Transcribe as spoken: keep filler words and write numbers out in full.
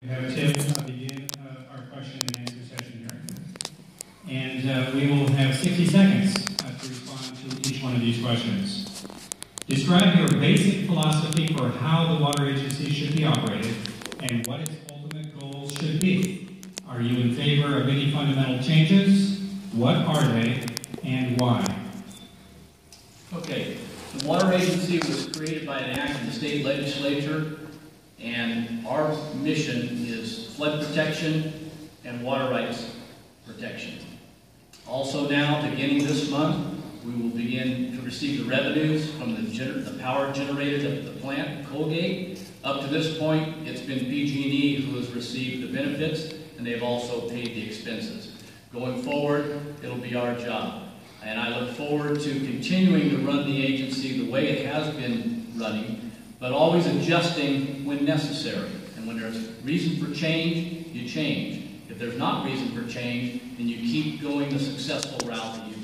We have Tim uh, begin uh, our question and answer session here. And uh, we will have sixty seconds uh, to respond to each one of these questions. Describe your basic philosophy for how the water agency should be operated and what its ultimate goals should be. Are you in favor of any fundamental changes? What are they and why? Okay, the water agency was created by an act of the state legislature, and our mission is flood protection and water rights protection. Also now, beginning this month, we will begin to receive the revenues from the, gener the power generated at the plant at Colgate. Up to this point, it's been P G and E who has received the benefits, and they've also paid the expenses. Going forward, it'll be our job. And I look forward to continuing to run the agency the way it has been running, but always adjusting when necessary. And when there's reason for change, you change. If there's not reason for change, then you keep going the successful route that you've